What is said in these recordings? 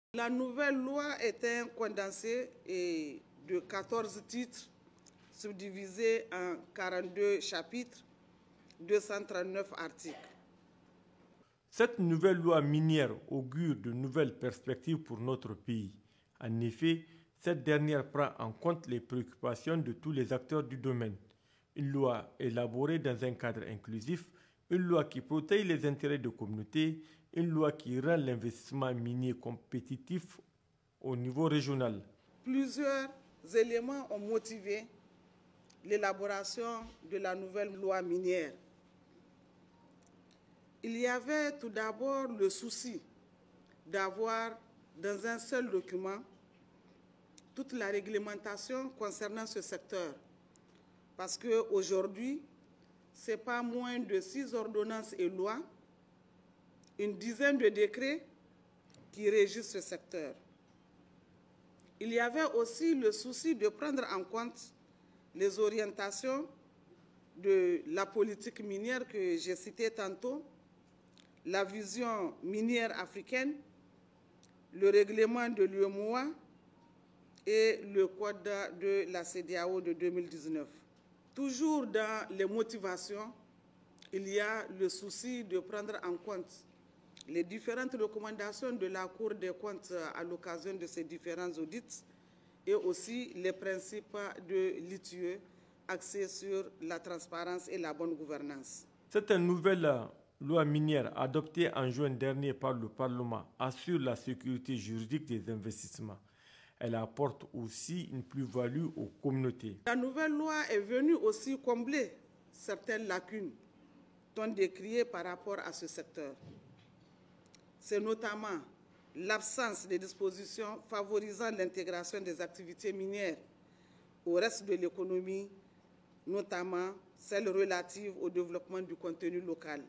La nouvelle loi est un condensé de 14 titres subdivisés en 42 chapitres, 239 articles. Cette nouvelle loi minière augure de nouvelles perspectives pour notre pays. En effet, cette dernière prend en compte les préoccupations de tous les acteurs du domaine. Une loi élaborée dans un cadre inclusif, une loi qui protège les intérêts de communautés, une loi qui rend l'investissement minier compétitif au niveau régional. Plusieurs éléments ont motivé l'élaboration de la nouvelle loi minière. Il y avait tout d'abord le souci d'avoir dans un seul document toute la réglementation concernant ce secteur. Parce qu'aujourd'hui, ce n'est pas moins de 6 ordonnances et lois, une dizaine de décrets qui régissent ce secteur. Il y avait aussi le souci de prendre en compte les orientations de la politique minière que j'ai citée tantôt, la vision minière africaine, le règlement de l'UEMOA et le code de la CEDEAO de 2019. Toujours dans les motivations, il y a le souci de prendre en compte les différentes recommandations de la Cour des comptes à l'occasion de ces différents audits et aussi les principes de l'ITIE axés sur la transparence et la bonne gouvernance. Cette nouvelle loi minière adoptée en juin dernier par le Parlement assure la sécurité juridique des investissements. Elle apporte aussi une plus-value aux communautés. La nouvelle loi est venue aussi combler certaines lacunes tant décriées par rapport à ce secteur. C'est notamment l'absence de dispositions favorisant l'intégration des activités minières au reste de l'économie, notamment celles relatives au développement du contenu local.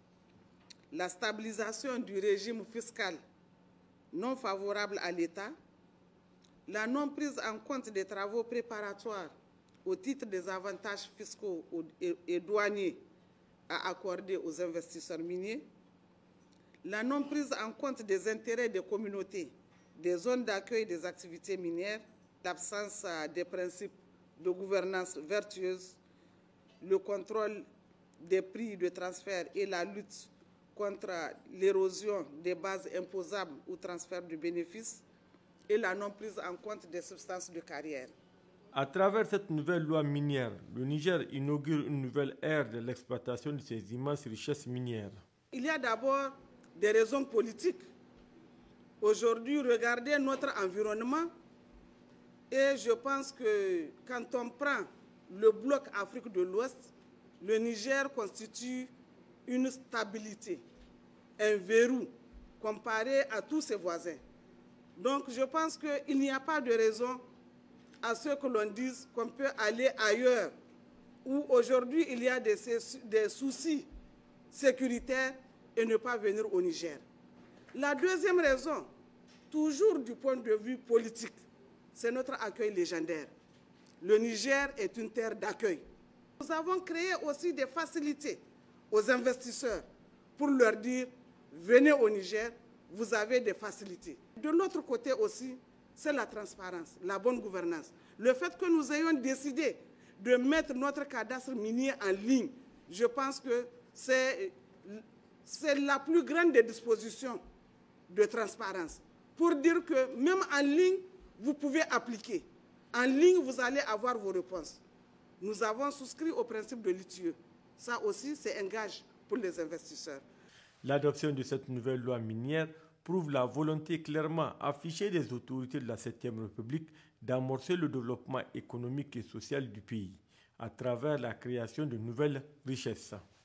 La stabilisation du régime fiscal non favorable à l'État, la non-prise en compte des travaux préparatoires au titre des avantages fiscaux et douaniers à accorder aux investisseurs miniers, la non-prise en compte des intérêts des communautés, des zones d'accueil des activités minières, l'absence des principes de gouvernance vertueuse, le contrôle des prix de transfert et la lutte contre l'érosion des bases imposables ou transfert de bénéfices et la non-prise en compte des substances de carrière. À travers cette nouvelle loi minière, le Niger inaugure une nouvelle ère de l'exploitation de ses immenses richesses minières. Il y a d'abord des raisons politiques. Aujourd'hui, regardez notre environnement et je pense que quand on prend le bloc Afrique de l'Ouest, le Niger constitue une stabilité, un verrou comparé à tous ses voisins. Donc je pense qu'il n'y a pas de raison à ce que l'on dise qu'on peut aller ailleurs, où aujourd'hui il y a des soucis sécuritaires et ne pas venir au Niger. La deuxième raison, toujours du point de vue politique, c'est notre accueil légendaire. Le Niger est une terre d'accueil. Nous avons créé aussi des facilités aux investisseurs pour leur dire « venez au Niger, vous avez des facilités ». De l'autre côté aussi, c'est la transparence, la bonne gouvernance. Le fait que nous ayons décidé de mettre notre cadastre minier en ligne, je pense que c'est la plus grande des dispositions de transparence. Pour dire que même en ligne, vous pouvez appliquer. En ligne, vous allez avoir vos réponses. Nous avons souscrit au principe de l'ITIE. Ça aussi, c'est un gage pour les investisseurs. L'adoption de cette nouvelle loi minière prouve la volonté clairement affichée des autorités de la 7e République d'amorcer le développement économique et social du pays à travers la création de nouvelles richesses.